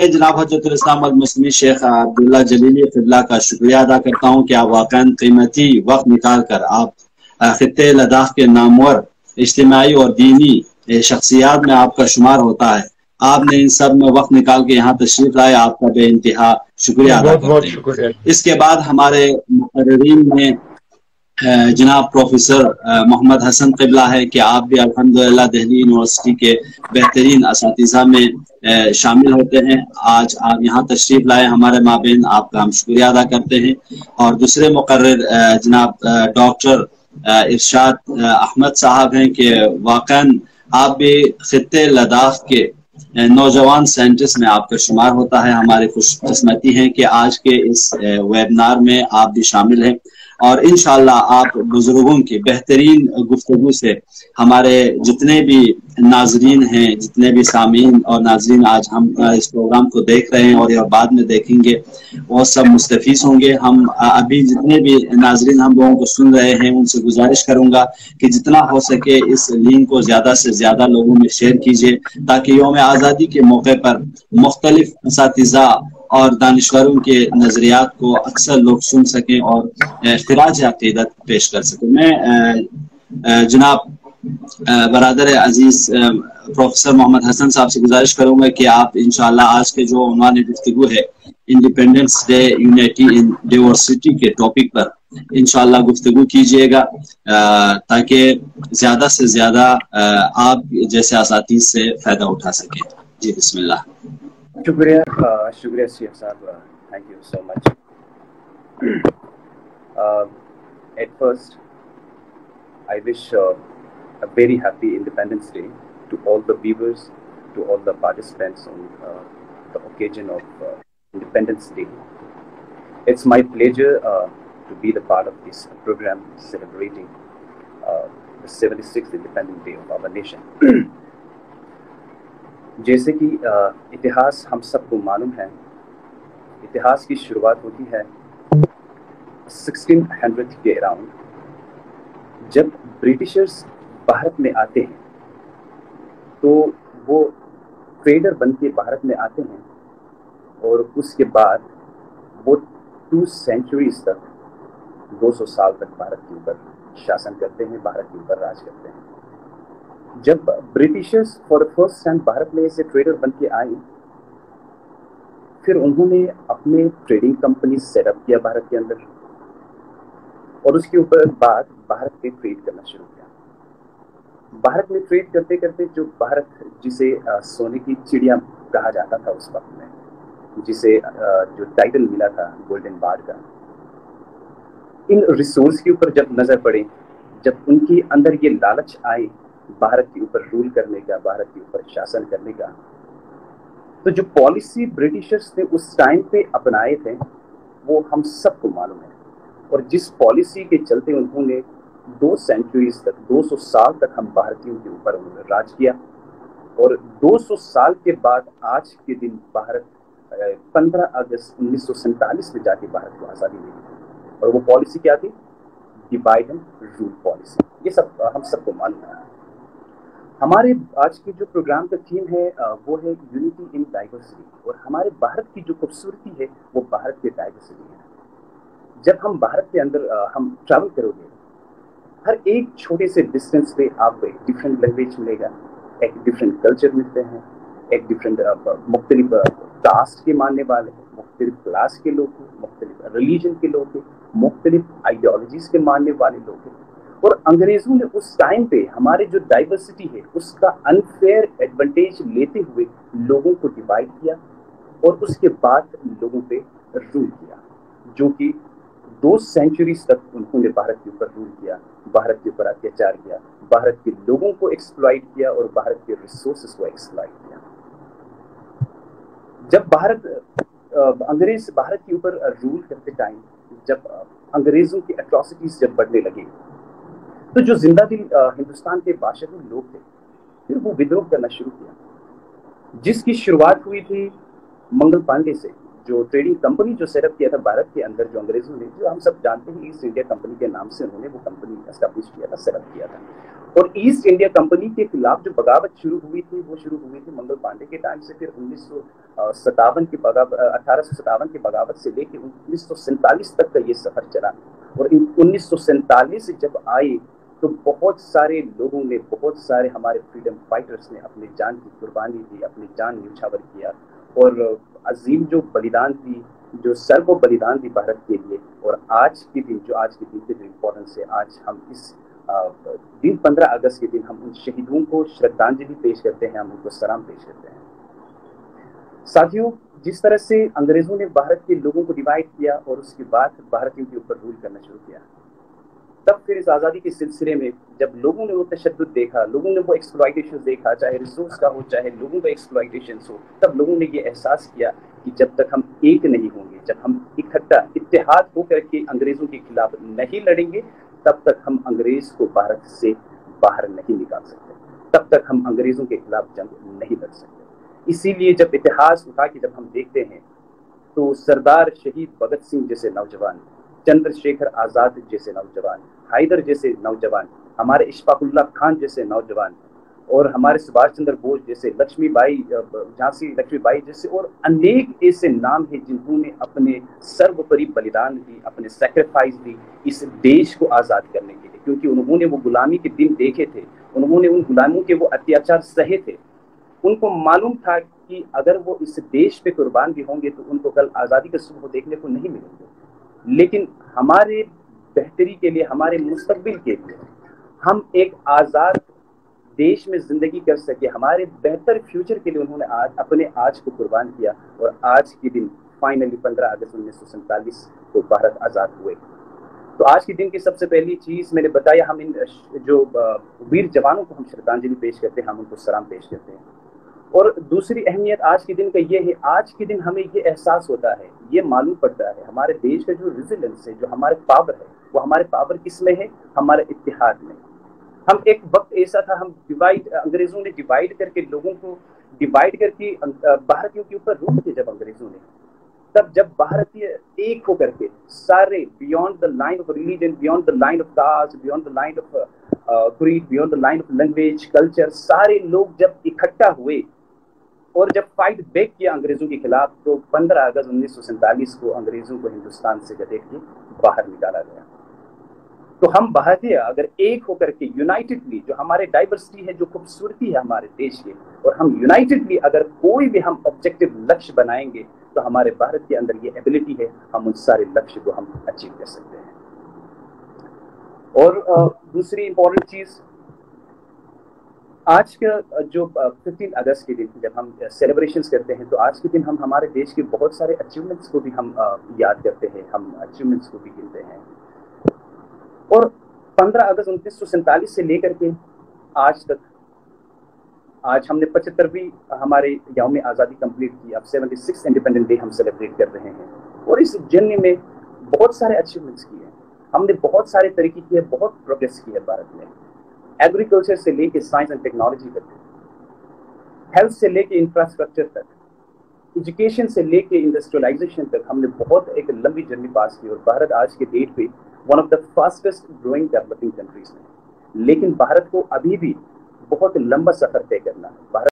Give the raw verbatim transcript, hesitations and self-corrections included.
जनाब हज़रत इस्लाम वल मुस्लिमीन शेख अब्दुल्ला जलीली क़िबला का शुक्रिया अदा करता हूँ कि आप वाक़ई कीमती वक्त निकाल कर आप खित्ते लद्दाख के नामवर इज्तिमाई और दीनी शख्सियात में आपका शुमार होता है। आपने इन सब में वक्त निकाल के यहाँ तशरीफ लाए, आपका बेइंतहा शुक्रिया अदा करते हैं। इसके बाद हमारे मुक़र्रिरीन में जनाब प्रोफेसर मोहम्मद हसन क़िबला है कि आप भी अल्हम्दुलिल्लाह दिल्ली यूनिवर्सिटी के बेहतरीन असातिज़ा में शामिल होते हैं। आज आप यहाँ तशरीफ लाए हमारे माबेन, आपका हम शुक्रिया अदा करते हैं। और दूसरे मुक़र्रिर जनाब डॉक्टर इरशाद अहमद साहब हैं कि वाक़ई आप भी खित्ते लद्दाख के नौजवान साइंटिस्ट में आपका शुमार होता है। हमारी खुशकिस्मती है कि आज के इस वेबिनार में आप भी शामिल हैं और इंशाअल्लाह आप बुजुर्गों की बेहतरीन गुफ्तगू से हमारे जितने भी नाजरीन हैं, जितने भी सामीन और नाजरीन आज हम इस प्रोग्राम को देख रहे हैं और या बाद में देखेंगे, वो सब मुस्तफीज होंगे। हम अभी जितने भी नाजरीन हम लोगों को सुन रहे हैं उनसे गुजारिश करूंगा कि जितना हो सके इस लिंक को ज्यादा से ज्यादा लोगों में शेयर कीजिए ताकि यौम आज़ादी के मौके पर मुख्तलिफ असातिज़ा और दानिश्वरों के नजरियात को अक्सर लोग सुन सकें और खिराज अकीदत पेश कर सकें। मैं जनाब बरादर अजीज प्रोफेसर मोहम्मद हसन साहब से गुजारिश करूंगा कि आप इंशाअल्लाह आज के जो उन्वान गुफ्तगू है independence day unity in diversity के टॉपिक पर इंशाअल्लाह गुफ्तगू कीजिएगा ताकि ज्यादा से ज्यादा आप जैसे असातीज़ से फायदा उठा सकें। जी बिस्मिल्लाह। शुक्रिया शुक्रिया शेख साहब, thank you so much. At first I wish uh, a very happy Independence Day to all the viewers, to all the participants on uh, the occasion of uh, Independence Day. It's my pleasure uh, to be the part of this program celebrating uh, the seventy-sixth Independence Day of our nation. जैसे कि इतिहास हम सबको मालूम है, इतिहास की शुरुआत होती है सोलह सौ के अराउंड, जब ब्रिटिशर्स भारत में आते हैं तो वो ट्रेडर बन के भारत में आते हैं और उसके बाद वो टू सेंचुरीज तक, दो सौ साल तक भारत के ऊपर शासन करते हैं, भारत के ऊपर राज करते हैं। जब britishers for the first time Bharat में ऐसे ट्रेडर बन के आए, फिर उन्होंने अपने ट्रेडिंग कंपनी सेटअप किया भारत के अंदर और उसके ऊपर बाद भारत में ट्रेड करना शुरू किया। भारत में ट्रेड करते करते जो भारत, जिसे आ, सोने की चिड़िया कहा जाता था उस वक्त में, जिसे आ, जो टाइटल मिला था गोल्डन बार्ड का, इन रिसोर्स के ऊपर जब नजर पड़े, जब उनके अंदर ये लालच आए भारत के ऊपर रूल करने का, भारत के ऊपर शासन करने का, तो जो पॉलिसी ब्रिटिशर्स ने उस टाइम पे अपनाए थे वो हम सबको मालूम है। और जिस पॉलिसी के चलते उन्होंने दो सेंचुरीज तक, दो सौ साल तक हम भारतीयों के ऊपर उन्होंने राज किया और दो सौ साल के बाद आज के दिन भारत पंद्रह अगस्त उन्नीस सौ सैंतालीस में जाके भारत को आज़ादी मिली। और वो पॉलिसी क्या थी? Divide and rule policy. ये सब हम सबको मालूम है। हमारे आज के जो प्रोग्राम का थीम है वो है यूनिटी इन डाइवर्सिटी, और हमारे भारत की जो खूबसूरती है वो भारत के डाइवर्सिटी है। जब हम भारत के अंदर हम ट्रैवल करोगे, हर एक छोटे से डिस्टेंस पे आपको एक डिफरेंट लैंग्वेज मिलेगा, एक डिफरेंट कल्चर मिलते हैं, एक डिफरेंट मुख्तलिफ कास्ट के मानने वाले हैं, मुख्तलिफ क्लास के लोग हैं, मुख्तलिफ रिलीजन के लोग हैं, मुख्तलिफ आइडियोलॉजीज के मानने वाले लोग हैं। और अंग्रेजों ने उस टाइम पे हमारे जो डाइवर्सिटी है उसका अनफेयर एडवांटेज लेते हुए लोगों को डिवाइड किया और उसके बाद लोगों पे रूल किया, जो कि दो सेंचुरीज तक उन्होंने भारत के ऊपर रूल किया, भारत के ऊपर अत्याचार किया, भारत के लोगों को एक्सप्लॉइट किया और भारत के रिसोर्सेज को एक्सप्लॉइट किया। जब भारत अंग्रेज भारत के ऊपर रूल करते टाइम, जब अंग्रेजों की एट्रॉसिटीज जब बढ़ने लगी, तो जो जिंदा दिल हिंदुस्तान के बाशिंदे लोग थे, फिर वो विद्रोह करना शुरू किया, जिसकी शुरुआत हुई थी मंगल पांडे से, जो ट्रेडिंग कंपनी जो सेटअप किया था भारत के अंदर, जो अंग्रेजों ने, जो हम सब जानते हैं ईस्ट इंडिया कंपनी के नाम से उन्होंने वो कंपनी एस्टैब्लिश किया था, सेटअप किया था। और ईस्ट इंडिया कंपनी के खिलाफ जो बगावत शुरू हुई थी वो शुरू हुई थी मंगल पांडे के टाइम से। फिर उन्नीस सौ सत्तावन की बगावत अठारह सौ सत्तावन की बगावत से लेकर उन्नीस सौ सैंतालीस तक का ये सफर चला। और उन्नीस सौ सैंतालीस जब आई तो बहुत सारे लोगों ने, बहुत सारे हमारे फ्रीडम फाइटर्स ने अपनी जान की कुर्बानी दी, अपनी जान न्यौछावर किया और अजीम जो बलिदान दी, जो सर्व बलिदान दी भारत के लिए। और आज के दिन, जो आज के दिन के जो इम्पोर्टेंस है, आज हम इस दिन पंद्रह अगस्त के दिन हम उन शहीदों को श्रद्धांजलि पेश करते हैं, हम उनको सलाम पेश करते हैं। साथियों, जिस तरह से अंग्रेजों ने भारत के लोगों को डिवाइड किया और उसके बाद भारतीयों के ऊपर रूल करना शुरू किया, तब फिर इस आज़ादी के सिलसिले में जब लोगों ने वो तशद्दुद देखा, लोगों ने वो एक्सप्लॉइटेशन देखा, चाहे रिसोर्स का हो चाहे लोगों का एक्सप्लॉइटेशन हो, तब लोगों ने ये एहसास किया कि जब तक हम एक नहीं होंगे, जब हम इकट्ठा इत्तेहाद होकर के अंग्रेजों के खिलाफ नहीं लड़ेंगे, तब तक हम अंग्रेज को भारत से बाहर नहीं निकाल सकते, तब तक हम अंग्रेजों के खिलाफ जंग नहीं लड़ सकते। इसीलिए जब इतिहास उठा के जब हम देखते हैं तो सरदार शहीद भगत सिंह जैसे नौजवान, चंद्रशेखर आजाद जैसे नौजवान, हैदर जैसे नौजवान, हमारे इशफाकुल्ला खान जैसे नौजवान और हमारे सुभाष चंद्र बोस जैसे, लक्ष्मीबाई, झांसी लक्ष्मीबाई जैसे और अनेक ऐसे नाम हैं जिन्होंने अपने सर्वोपरि बलिदान दी, अपने सेक्रीफाइस दी इस देश को आज़ाद करने के लिए। क्योंकि उन्होंने वो गुलामी के दिन देखे थे, उन्होंने उन गुलामों के वो अत्याचार सहे थे। उनको मालूम था कि अगर वो इस देश पे कुर्बान भी होंगे तो उनको कल आज़ादी के सुबह देखने को नहीं मिलेंगे। लेकिन हमारे बेहतरी के लिए, हमारे मुस्तकबिल के लिए, हम एक आज़ाद देश में जिंदगी कर सके, हमारे बेहतर फ्यूचर के लिए उन्होंने आज अपने आज को कुर्बान किया। और आज के दिन फाइनली पंद्रह अगस्त उन्नीस सौ सैंतालीस को भारत आज़ाद हुए। तो आज के दिन की सबसे पहली चीज़ मैंने बताया, हम इन जो वीर जवानों को हम श्रद्धांजलि पेश करते हैं, हम उनको सलाम पेश करते हैं। और दूसरी अहमियत आज के दिन का ये है, आज के दिन हमें ये एहसास होता है, ये मालूम पड़ता है हमारे देश का जो रेजिलेंस है, जो हमारे पावर है, वो हमारे पावर किस में है? हमारे इत्तेहाद में। हम एक वक्त ऐसा था, हम डिवाइड, अंग्रेजों ने डिवाइड करके लोगों को डिवाइड करके भारतीयों के ऊपर रूल थे जब अंग्रेजों ने, तब जब भारतीय एक होकर के सारे beyond the line of religion, beyond the line of caste, beyond the line of creed, beyond the line of language, culture, सारे लोग जब इकट्ठा हुए और जब फाइट बैक किया अंग्रेजों के खिलाफ, तो पंद्रह अगस्त उन्नीस सौ सैंतालीस को अंग्रेजों को हिंदुस्तान से घसीट के बाहर निकाला गया। तो हम भारतीय अगर एक होकर के यूनाइटेडली, जो हमारे डाइवर्सिटी है, जो खूबसूरती है हमारे देश की, और हम यूनाइटेडली अगर कोई भी हम ऑब्जेक्टिव लक्ष्य बनाएंगे तो हमारे भारत के अंदर ये एबिलिटी है, हम उन सारे लक्ष्य को हम अचीव कर सकते हैं। और दूसरी इंपॉर्टेंट चीज, आज का जो पंद्रह अगस्त के दिन जब हम सेलिब्रेशंस करते हैं, तो आज के दिन हम हमारे देश के बहुत सारे अचीवमेंट्स को भी हम याद करते हैं, हम अचीवमेंट्स को भी गिनते हैं। और पंद्रह अगस्त उन्नीस सौ सैंतालीस से लेकर के आज तक, आज हमने पचहत्तरवीं हमारे यौम आज़ादी कंप्लीट की, अब सेवेंटी सिक्स इंडिपेंडेंट डे हम सेलिब्रेट कर रहे हैं। और इस जर्नी में बहुत सारे अचीवमेंट्स किए, हमने बहुत सारे तरक्की की है, बहुत प्रोग्रेस की है भारत में। एग्रीकल्चर से लेके साइंस एंड टेक्नोलॉजी तक, हेल्थ से लेके इंफ्रास्ट्रक्चर तक, एजुकेशन से लेके इंडस्ट्रियलाइजेशन तक हमने बहुत एक लंबी जर्नी पास की। और भारत आज के डेट पे one of the fastest growing developing countries में। लेकिन भारत को अभी भी बहुत लंबा सफर तय करना है। भारत